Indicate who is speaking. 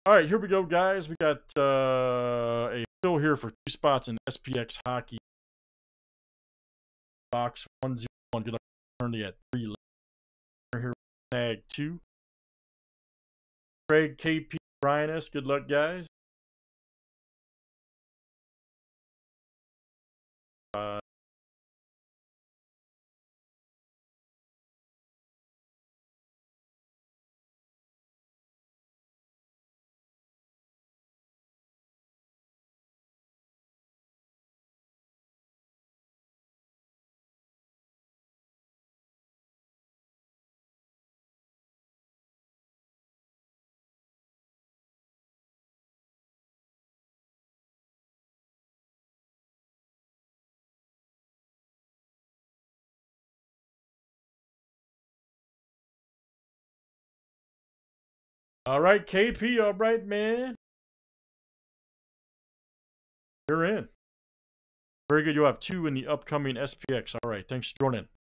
Speaker 1: All right, here we go, guys. We got a fill here for 2 spots in SPX Hockey Box 101. Good luck. Currently at 3 left. Here, snag 2. Craig, KP, Brian S. Good luck, guys. All right, KP. All right, man. You're in. Very good. You'll have 2 in the upcoming SPX. All right. Thanks for joining.